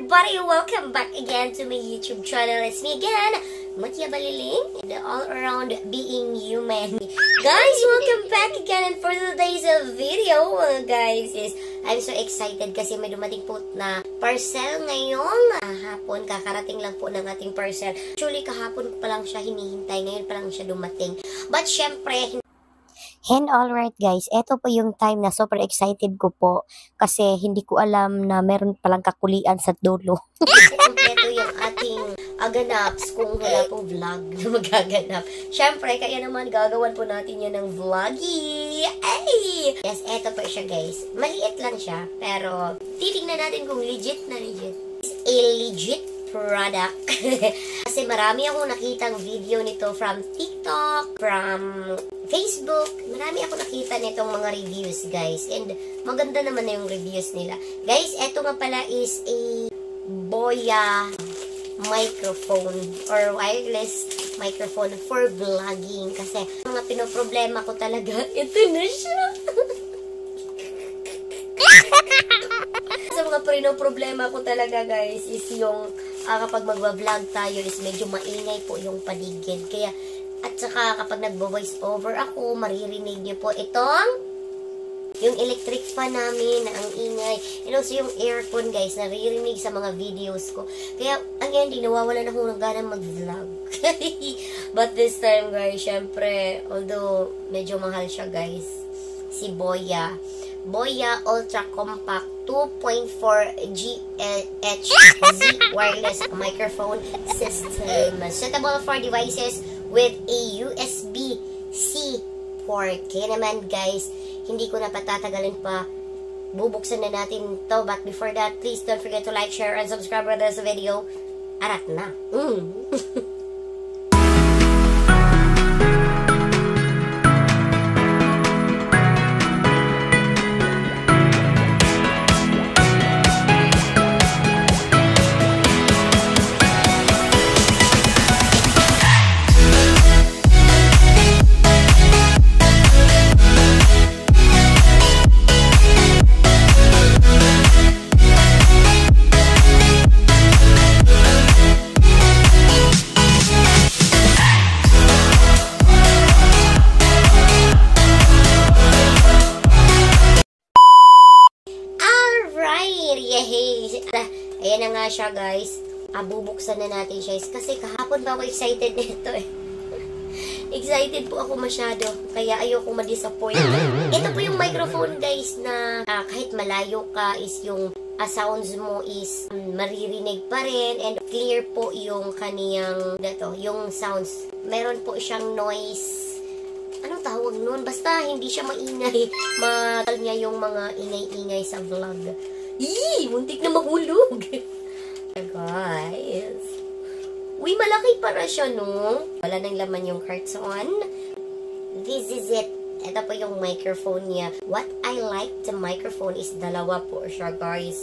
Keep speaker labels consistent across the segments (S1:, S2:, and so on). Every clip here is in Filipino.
S1: everybody! Welcome back again to my YouTube channel. It's me again, Matya Baliling, the all-around being human. Guys, welcome back again, and for today's video, guys, is I'm so excited kasi may dumating po na parcel ngayong hapon. Kakarating lang po ng ating parcel. Actually, kahapon ko pa lang siya hinihintay. Ngayon pa lang siya dumating. But syempre, and alright guys, eto po yung time na super excited ko po kasi hindi ko alam na meron palang kakulian sa dulo. Ito yung ating aganaps kung wala pong vlog na magaganap. Syempre, kaya naman gagawan po natin yan ng vloggy. Ay! Yes, eto po siya guys. Maliit lang siya, pero titignan natin kung legit na legit. It's a legit product. Kasi marami akong nakitang video nito from TikTok, from Facebook. Marami ako nakita nitong mga reviews, guys. And maganda naman na yung reviews nila. Guys, eto nga pala is a Boya microphone or wireless microphone for vlogging. Kasi mga pinoproblema ko talaga, ito na siya. Sa mga pinoproblema ko talaga, guys, is yung kapag magwa-vlog tayo is medyo maingay po yung paligid. Kaya, at saka kapag nagbo-voice over ako, maririnig niyo po itong yung electric fan namin na ang ingay. And also yung aircon, guys, naririnig sa mga videos ko. Kaya, ang ending, nawawalan ako ng ganang mag-vlog. But this time, guys, syempre, although medyo mahal siya, guys, si Boya Ultra Compact 2.4 GHz wireless microphone system. Suitable for devices with a USB-C port. Kaya naman, guys, hindi ko na patatagalin pa. Bubuksan na natin to. But before that, please don't forget to like, share, and subscribe for this video. Arat na. Ayan na nga siya, guys. Bubuksan na natin siya. Kasi kahapon pa ako excited nito eh. Excited po ako masyado. Kaya ayoko ma-disappoint. Ito po yung microphone, guys, na kahit malayo ka is yung sounds mo is maririnig pa rin. And clear po yung kaniyang yung sounds. Meron po siyang noise. Anong tawag nun? Basta hindi siya maingay. Matal niya yung mga ingay-ingay sa vlog. Muntik na mahulog. Guys. Uy, malaki para siya, no? Wala nang laman yung carton. This is it. Ito po yung microphone niya. What I like the microphone is dalawa po siya, guys.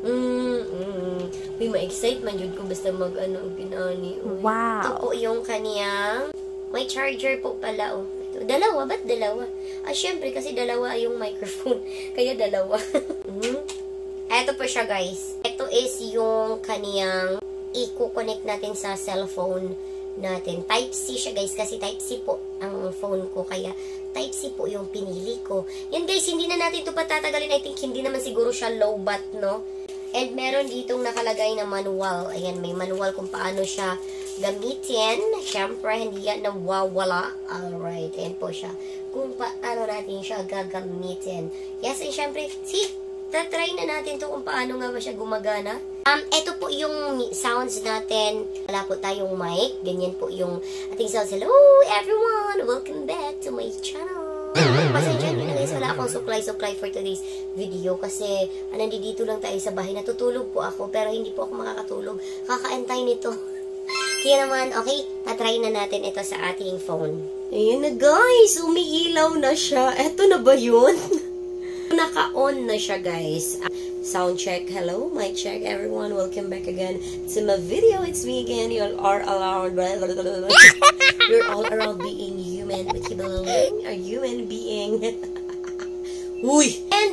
S1: Uy, ma-excite man yun kung basta ginani.
S2: Wow.
S1: Ito po yung kaniyang may charger po pala, oh. Dalawa? Ba't dalawa? Syempre, kasi dalawa yung microphone. Kaya dalawa. Ito po siya, guys. Ito is yung kaniyang i-connect natin sa cellphone natin. Type-C siya, guys, kasi Type-C po ang phone ko. Kaya Type-C po yung pinili ko. Yan, guys, hindi na natin ito patatagalin. I think hindi naman siguro siya low-bat, no? And meron ditong nakalagay na manual. Ayan, may manual kung paano siya gamitin. Siyempre, hindi yan nawawala. Alright, ayan po siya. Kung paano natin siya gagamitin. Yes, and siyempre, tatry na natin to kung paano nga ba siya gumagana. Ito po yung sounds natin. Wala po tayong mic. Ganyan po yung ating sounds. Hello everyone! Welcome back to my channel. Pasensya nyo na, guys. Wala akong supply for today's video kasi nandito lang tayo sa bahay. Natutulog po ako pero hindi po ako makakatulog. Kakaantay nito. Kaya naman, okay, tatry na natin ito sa ating phone. Ayan na, guys. Umiilaw na siya. Eto na ba yun? Naka-on na siya, guys. Sound check. Hello, mic check, everyone. Welcome back again to my video. It's me again. You are around. You're all around being human. A human being. Uy! And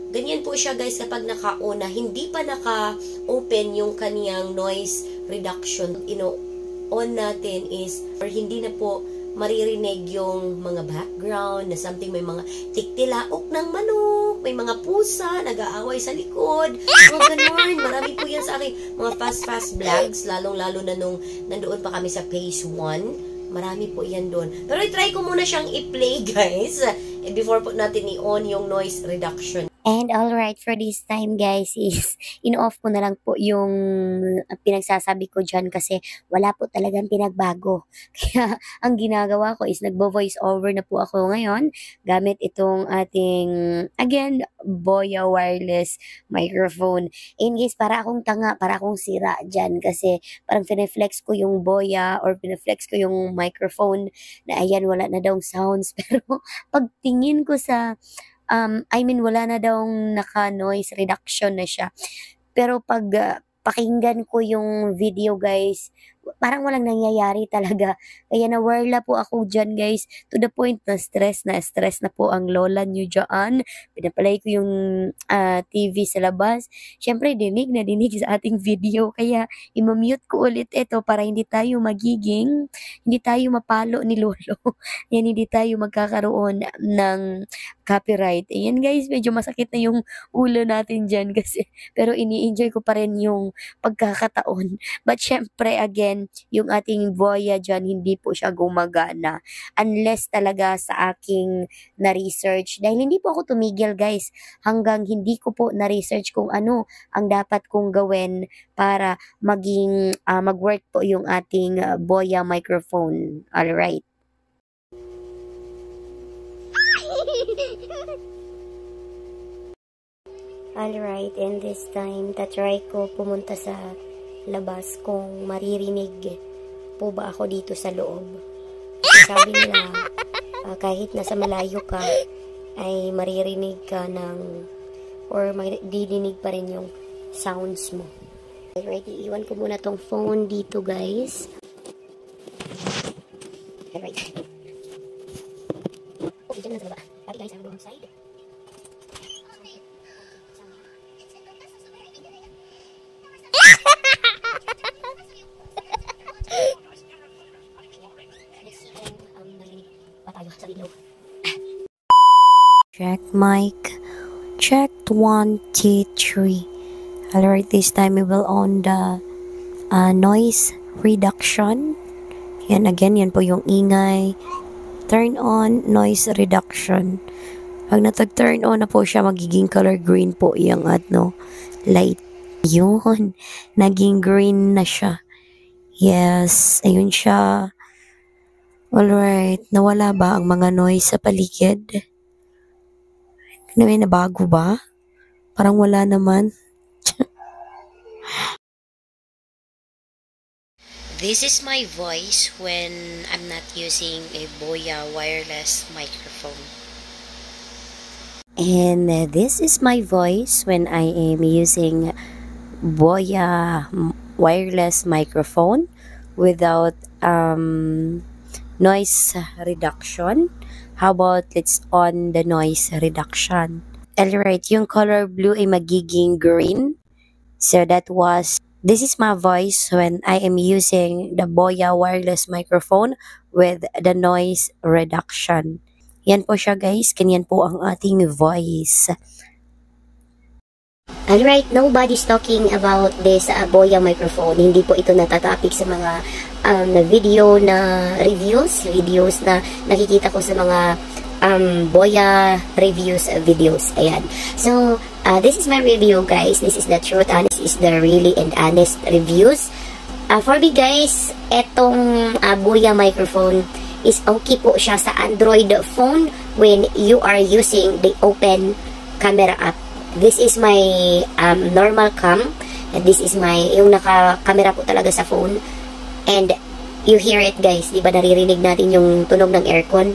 S2: Ganyan po siya guys kapag naka-on na, hindi pa naka-open yung kaniyang noise reduction. On natin is, or hindi na po maririnig yung mga background na something, may mga tiktilaok ng manok, may mga pusa, nag-aaway sa likod, mga ganun. Marami po yan sa aking mga fast vlogs, lalong-lalo na nung nandoon pa kami sa phase 1. Marami po yan doon. Pero i-try ko muna siyang i-play guys, before po natin i-on yung noise reduction.
S1: And alright, for this time guys is in-off ko na lang po yung pinagsasabi ko dyan kasi wala po talagang pinagbago. Kaya ang ginagawa ko is nagbo-voice over na po ako ngayon gamit itong ating, again, Boya wireless microphone. And guys, para akong tanga, para akong sira dyan kasi parang pineflex ko yung Boya or pineflex ko yung microphone na ayan, wala na daw sounds. Pero pagtingin ko sa wala na daw naka-noise reduction na siya. Pero pag pakinggan ko yung video guys, parang walang nangyayari talaga. Kaya nawarla po ako dyan guys, to the point na stress na po ang lola nyo dyan. Pinapalay ko yung TV sa labas. Siyempre dinig na dinig sa ating video, kaya imamute ko ulit ito para hindi tayo mapalo ni lolo. Yan, hindi tayo magkakaroon ng copyright. Ayan guys, medyo masakit na yung ulo natin dyan kasi, pero ini-enjoy ko pa rin yung pagkakataon. But syempre again, yung ating Boya dyan, hindi po siya gumagana unless talaga sa aking na-research. Dahil hindi po ako tumigil guys hanggang hindi ko po na-research kung ano ang dapat kong gawin para maging mag-work po yung ating Boya microphone. Alright. Alright, and this time, tatry ko pumunta sa labas kung maririnig po ba ako dito sa loob. Sabi nila, kahit nasa malayo ka, ay maririnig ka or didinig pa rin yung sounds mo. Alright, iiwan ko muna tong phone dito guys. Alright. Okay, dyan na sa baba. Lagi guys, ang wrong side. Check mic. Check 1, 2, 3. Alright, this time we will on the noise reduction. Yan, again, yan po yung ingay. Turn on noise reduction. Pag natag-turn on na po siya, magiging color green po yung light. Yun, naging green na siya. Yes, ayun siya. Alright, nawala ba ang mga noise sa paligid? May nabago ba? Parang wala naman.
S2: This is my voice when I'm not using a Boya wireless microphone.
S1: And this is my voice when I am using Boya wireless microphone without noise reduction. How about let's on the noise reduction? Alright, yung color blue ay magiging green. So this is my voice when I am using the Boya wireless microphone with the noise reduction. Yan po siya guys, ganyan po ang ating voice. Alright, nobody's talking about this Boya microphone. Hindi po ito natatopic sa mga video na videos na nakikita ko sa mga Boya reviews videos. Ayan. So, this is my review guys. This is the truth. This is the really and honest reviews. For me guys, etong Boya microphone is okay po siya sa Android phone when you are using the open camera app. This is my normal cam. And this is yung naka-camera po talaga sa phone. And you hear it guys. Diba naririnig natin yung tunog ng aircon?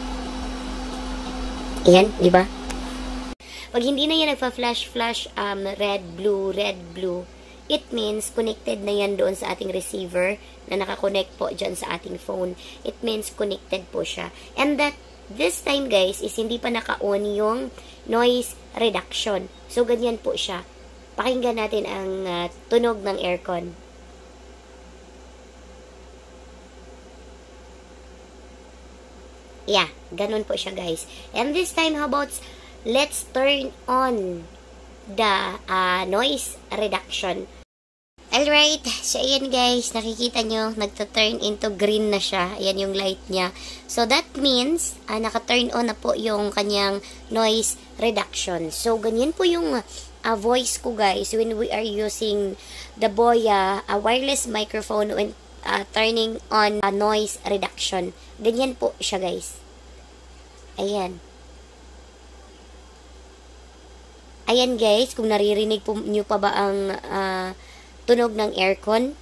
S1: Ayan, diba? Pag hindi na yan nagpa-flash, red, blue, it means connected na yan doon sa ating receiver na nakakonect po dyan sa ating phone. It means connected po siya. And that this time guys is hindi pa naka-on yung noise reduction. So, ganyan po siya. Pakinggan natin ang tunog ng aircon. Yeah, ganun po siya guys. And this time, how about let's turn on the noise reduction. Alright, so ayan guys, nakikita nyo, nagta-turn into green na siya. Ayan yung light niya. So that means, naka-turn on na po yung kanyang noise reduction. So ganyan po yung voice ko guys when we are using the Boya wireless microphone when turning on noise reduction. Ganyan po siya guys. Ayan. Ayan guys, kung naririnig po nyo pa ba ang tunog ng aircon.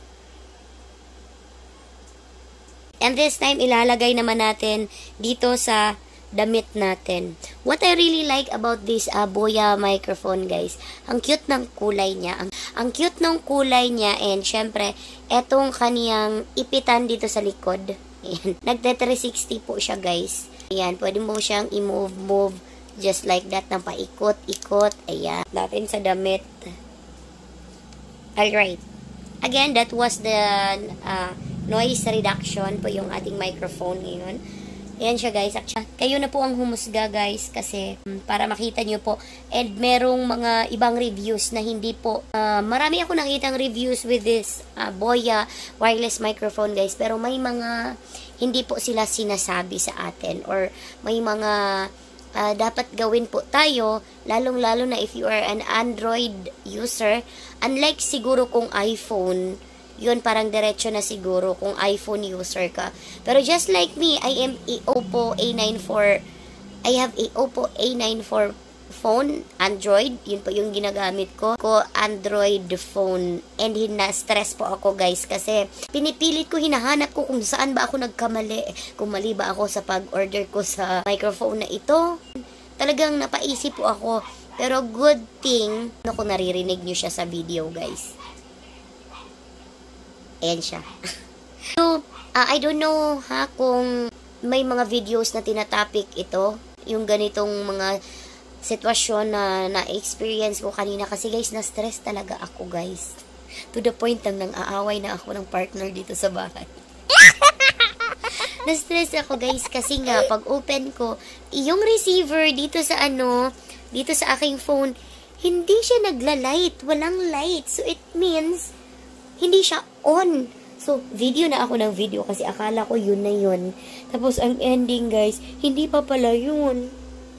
S1: And this time, ilalagay naman natin dito sa damit natin. What I really like about this Boya microphone guys, ang cute ng kulay niya. Ang cute ng kulay niya and syempre, etong kaniyang ipitan dito sa likod. Ayan. Nagte-360 po siya guys. Ayan, pwede mo siyang i-move just like that, nang paikot-ikot. Ayan. Natin sa damit. Alright. Again, that was the noise reduction po yung ating microphone ngayon. Ayan siya guys. Kayo na po ang humusga guys kasi para makita nyo po. And merong mga ibang reviews na hindi po. Marami ako nakitang reviews with this Boya wireless microphone guys. Pero may mga hindi po sila sinasabi sa atin. Or may mga dapat gawin po tayo, lalong-lalo na if you are an Android user. Unlike siguro kung iPhone, yun parang diretso na siguro kung iPhone user ka. Pero just like me, I am a Oppo A94. I have a Oppo A94 phone, Android. Yun po yung ginagamit ko. Android phone. And na-stress po ako guys kasi pinipilit ko, hinahanap ko kung saan ba ako nagkamali. Kung mali ba ako sa pag-order ko sa microphone na ito. Talagang napaisip po ako. Pero good thing, kung naririnig nyo siya sa video guys. Ayan siya. So, I don't know kung may mga videos na tinatopic ito. Yung ganitong mga sitwasyon na na-experience ko kanina. Kasi guys, na-stress talaga ako guys. To the point lang nang aaway na ako ng partner dito sa bahay. Na-stress ako guys kasi nga pag open ko, yung receiver dito sa dito sa aking phone, hindi siya nagla-light. Walang light. So it means, hindi siya on. So, video na ako ng video kasi akala ko yun na yun. Tapos, ang ending guys, hindi pa pala yun.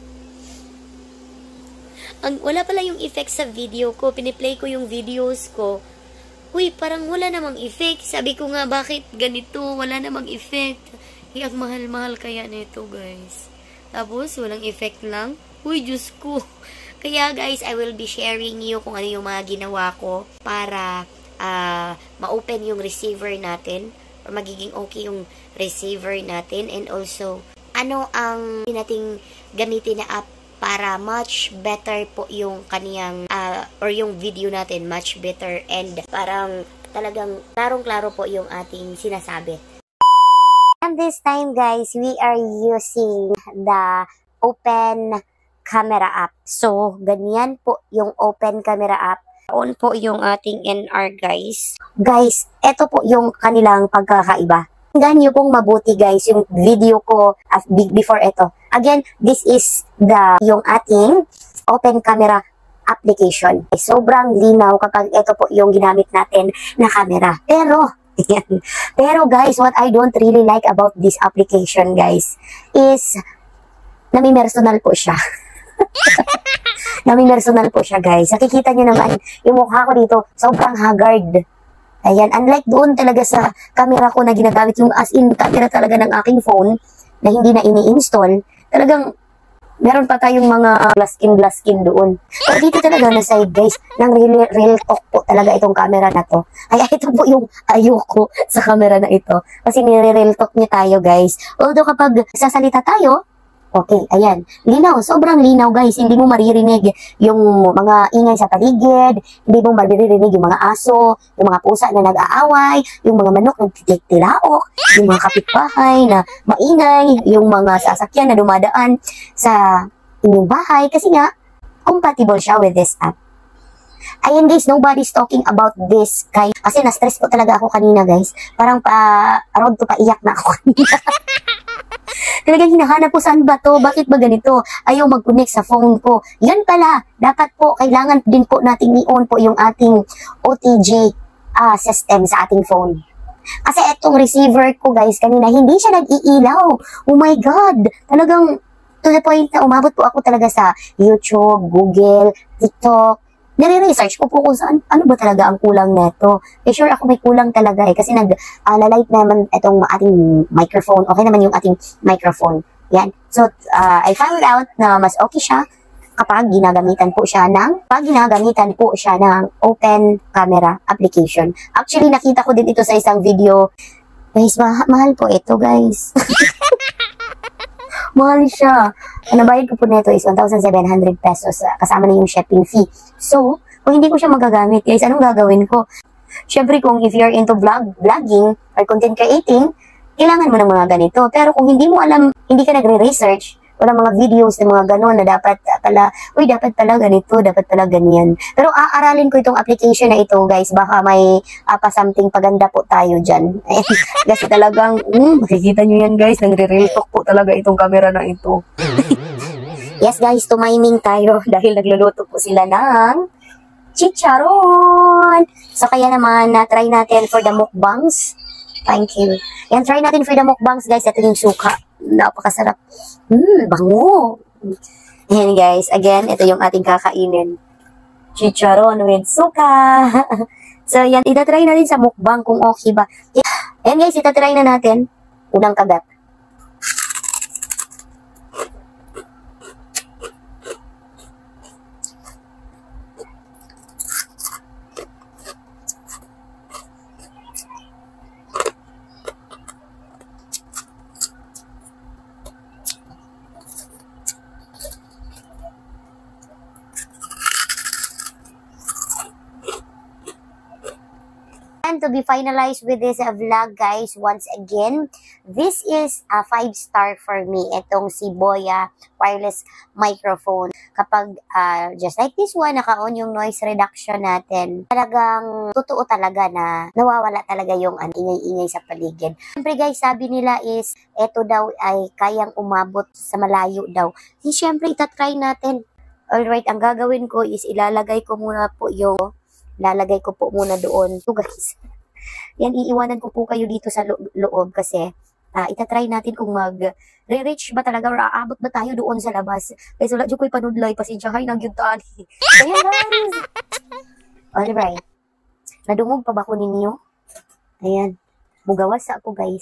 S1: Wala pala yung effect sa video ko. Piniplay ko yung videos ko. Uy, parang wala namang effect. Sabi ko nga, bakit ganito? Wala namang effect. Ang mahal-mahal kaya nito guys. Tapos, walang effect lang. Uy, Diyos ko. Kaya guys, I will be sharing you kung ano yung mga ginawa ko para ma-open yung receiver natin or magiging okay yung receiver natin, and also ano ang nating gamitin na app para much better po yung kaniyang or yung video natin much better and parang talagang klarong-klaro po yung ating sinasabi. And this time guys, we are using the open camera app. So, ganyan po yung open camera app. On po yung ating NR guys. Guys, eto po yung kanilang pagkakaiba. Tingnan nyo pong mabuti guys yung video ko before ito. Again, this is yung ating open camera application. Sobrang linaw kapag ito po yung ginamit natin na camera. Pero guys, what I don't really like about this application guys is nami-personal po siya. Nami-personal po siya guys. Nakikita nyo naman yung mukha ko dito, sobrang haggard. Ayan, unlike doon talaga sa camera ko na ginagamit, yung as in camera talaga ng aking phone na hindi na ini-install, talagang meron pa tayong mga glass skin doon. Pero dito talaga na side guys, ng real talk po talaga itong camera na to. Ay, ito po yung ayoko sa camera na ito. Kasi nire-real talk niya tayo guys. Although kapag sasalita tayo, Okay, ayan. Linaw, sobrang linaw guys. Hindi mo maririnig yung mga ingay sa paligid, hindi mo maririnig yung mga aso, yung mga pusa na nag-aaway, yung mga manok na nagtilaok, yung mga kapitbahay na maingay, yung mga sasakyan na dumadaan sa inyong bahay kasi nga, compatible siya with this app. Ayan guys, nobody's talking about this kasi na-stress po talaga ako kanina guys. Parang around to paiyak na ako kanina. Talagang hinahanap ko saan ba to? Bakit ba ganito? Ayaw mag-connect sa phone ko. Yan pala. Dapat po, kailangan din po natin i-on po yung ating OTG system sa ating phone. Kasi itong receiver ko guys, kanina hindi siya nag-iilaw. Oh my God! Talagang to the point na umabot po ako talaga sa YouTube, Google, TikTok. Nire-research ko po kung saan, ano ba talaga ang kulang neto. Eh sure ako may kulang talaga kasi nag-light naman itong ating microphone. Okay naman yung ating microphone. Yan. So, I found out na mas okay siya kapag ginagamitan po siya ng open camera application. Actually, nakita ko din ito sa isang video. Guys, mahal po ito, guys. Mahal siya. Ang nabayad ko po nito is 1,700 pesos. Kasama na yung shipping fee. So, kung hindi ko siya magagamit, guys, anong gagawin ko? Siyempre, kung if you're into vlogging or content creating, kailangan mo ng mga ganito. Pero kung hindi mo alam, hindi ka nagre-research, wala mga videos na mga ganon na dapat pala ganito, dapat pala ganyan. Pero aaralin ko itong application na ito, guys. Baka may something paganda po tayo dyan. Kasi talagang, makikita nyo yan, guys. Nagre-real talk po talaga itong camera na ito. Yes, guys, tumiming tayo dahil nagluluto po sila ng chicharon. So, kaya naman, try natin for the mukbangs. Thank you. Yan, try natin for the mukbangs, guys. Ito yung suka. Napakasarap. Bango. Ayan guys, again, ito yung ating kakainin. Chicharon with suka. So yan, itatry natin sa mukbang kung okay ba. Ayan guys, itatry na natin. Unang kagat. And to be finalized with this vlog, guys, once again, this is a 5-star for me. Itong si Boya wireless microphone. Kapag just like this one, naka-on yung noise reduction natin, talagang totoo talaga na nawawala talaga yung ingay-ingay sa paligid. Siyempre guys, sabi nila is, eto daw ay kayang umabot sa malayo daw. Siyempre, itatry natin. Alright, ang gagawin ko is ilalagay ko muna po yung lalagay ko po muna doon. So guys, yan, iiwanan ko po kayo dito sa loob kasi itatry natin kung mag-reach ba talaga or aabot ba tayo doon sa labas. Kasi wala dyan ko'y panudlay, pasensyahay ng yuntaan. Ayan guys! Alright. Nadungog pa ba ko ninyo? Ayan. Mugawas sa ako guys.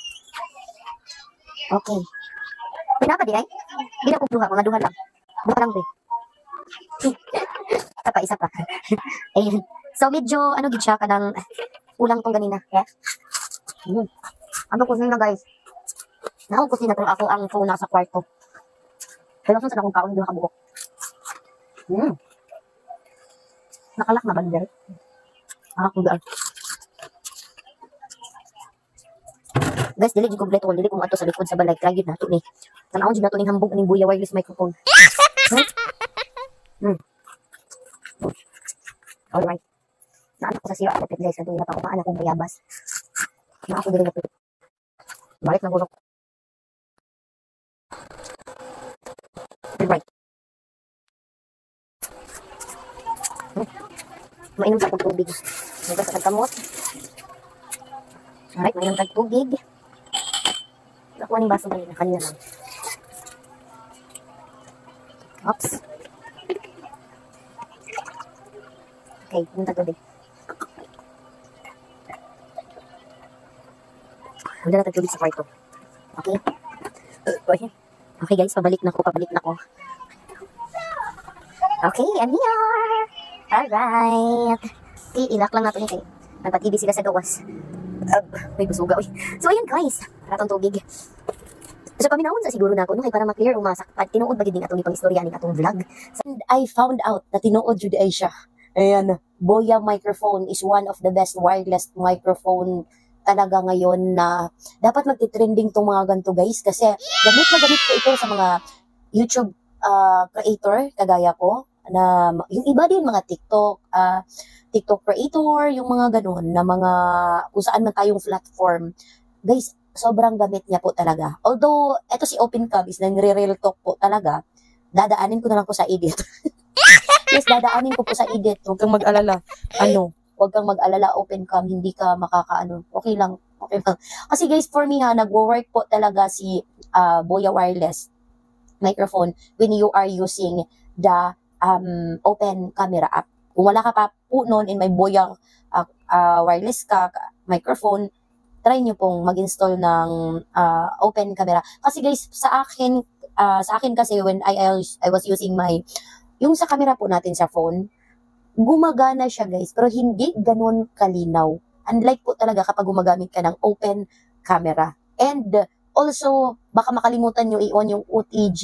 S1: Okay. Pinaka di ay? Binakugduha, mga duha lang. Duha lang be. Isa pa. Ayan. So, medyo, gid siya, kanang ulang tong ganina. Yeah? Ano ko na guys? Naon ko pero ako ang phone nasa kwarto. Pero sa akong kaon, hindi nakabuok. Nakalak na ba nila? Ako daan. Guys, dili, di kompleto ko. Dili kung ato sa likod sa balay. Tragid na ito ni. Tanawon dyan na ito ng hambog ng Boya wireless microphone. Alright. Naanak ko sa sira ako guys. Nandun na pa ako maanak kong bayabas. Na ako din na pwede. Balik na gulok. Alright. Mainom sa akong tubig. Nagkas sa kamot. Alright, mainom sa tubig. Nakuha ng baso kanina. Kanina lang. Oops. Okay, yung tagtubig. Wala na tagtubig sa kwarto. Okay? Okay guys, pabalik na ko. Okay, I'm here! Alright! Okay, ilak lang natin yung nagpa-TV sila sa gawas. May busuga. So, ayan guys. Ratong tubig.
S2: So paminawon sa siguro nako no kay para ma-clear umasak at tinuod ba gid ning atong ipang istorya ning atong vlog. And I found out na tinuod jud ay siya. Ayan, Boya microphone is one of the best wireless microphone talaga ngayon na dapat magti-trending tong mga ganito guys kasi gamit na gamit ko ito sa mga YouTube creator kagaya ko na yung iba din mga TikTok creator, yung mga ganun na mga kung saan man tayong platform. Guys, sobrang gamit niya po talaga. Although, eto si OpenCam is nagre-real talk po talaga, dadaanin ko na lang po sa edit. Yes, dadaanin ko po sa edit. Huwag kang mag-alala. Huwag kang mag-alala, OpenCam, hindi ka makakaano. Okay lang. Kasi guys, for me nagwo-work po talaga si Boya Wireless microphone when you are using the open camera app. Kung wala ka pa po noon in my Boya wireless microphone, try nyo pong mag-install ng open camera. Kasi guys, sa akin kasi when I was using yung sa camera po natin sa phone, gumagana siya guys, pero hindi ganun kalinaw. Unlike po talaga kapag gumagamit ka ng open camera. And also, baka makalimutan nyo i-on yung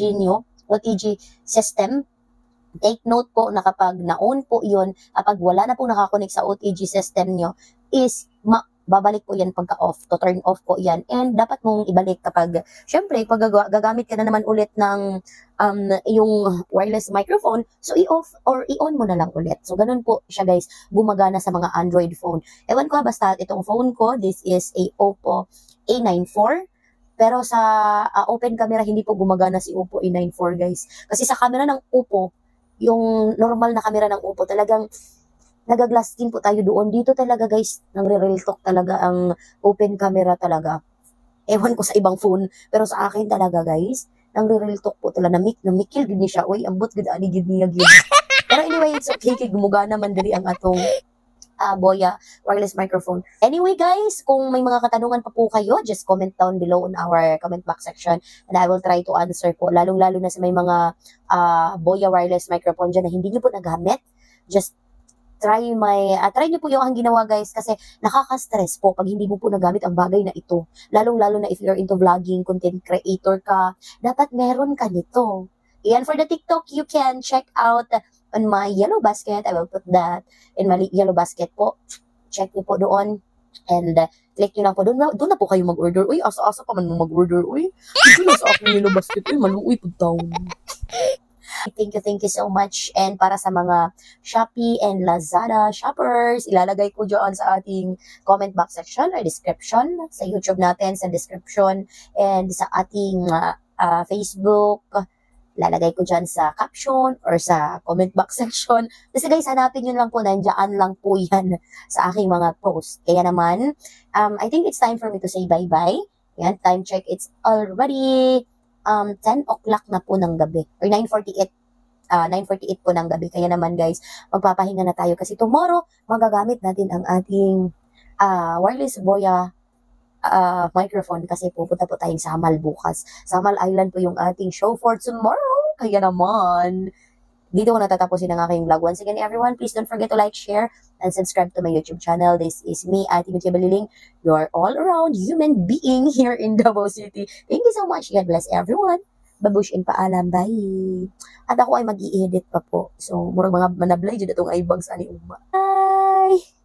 S2: OTG system. Take note po na kapag na-on po yun, kapag wala na pong nakakonect sa OTG system nyo, is babalik po yan pagka-off, to turn off po yan. And dapat mong ibalik kapag, syempre, pag gagamit ka na naman ulit ng yung wireless microphone, so i-off or i-on mo na lang ulit. So, ganun po siya guys, gumagana sa mga Android phone. Ewan ko basta itong phone ko, this is a Oppo A94. Pero sa open camera, hindi po gumagana si Oppo A94 guys. Kasi sa camera ng Oppo, yung normal na camera ng Oppo, talagang nagaglass skin po tayo doon. Dito talaga guys, nagre-real talk talaga ang open camera talaga. Ewan ko sa ibang phone, pero sa akin talaga guys, nagre-real talk po talaga. Namikil gid ni siya. Uy, ambot gid ani gid niya gid. Pero anyway, it's okay kay gumugana man diri ang atong Boya wireless microphone. Anyway guys, kung may mga katanungan pa po kayo, just comment down below on our comment box section and I will try to answer po. Lalong-lalo na sa may mga Boya wireless microphone dyan na hindi nyo po nagamit. Just try nyo po yung ang ginawa guys kasi nakaka-stress po pag hindi mo po nagamit ang bagay na ito. Lalong-lalo na if you're into vlogging, content creator ka, dapat meron ka nito. And for the TikTok, you can check out on my yellow basket. I will put that in my yellow basket po. Check nyo po doon. And click nyo lang po. Doon na po kayo mag-order. Uy, asa-asa pa man mo mag-order. Uy, ito na sa aking yellow basket. Uy, maluoy pagtaon. Thank you so much. And para sa mga Shopee and Lazada shoppers, ilalagay ko dyan sa ating comment box section or description sa YouTube natin, sa description, and sa ating Facebook, lalagay ko dyan sa caption or sa comment box section. Kasi guys, hanapin nyo lang po, nandiyan lang po yan sa aking mga post. Kaya naman, I think it's time for me to say bye-bye. Yan, time check, it's already 10 o'clock na po ng gabi. Or 9:48 po ng gabi. Kaya naman guys, magpapahinga na tayo kasi tomorrow, magagamit natin ang ating wireless Boya microphone kasi pupunta po tayong Samal bukas. Samal Island po yung ating show for tomorrow. Kaya naman, dito ko natatapusin ang aking vlog. Once again, everyone, please don't forget to like, share, and subscribe to my YouTube channel. This is me, Ate Michi Baliling, your all-around human being here in Davao City. Thank you so much. God bless everyone. Babush and paalam. Bye. At ako ay mag-i-edit pa po. So, murang mga manablay dyan itong iBugs ani uma. Bye!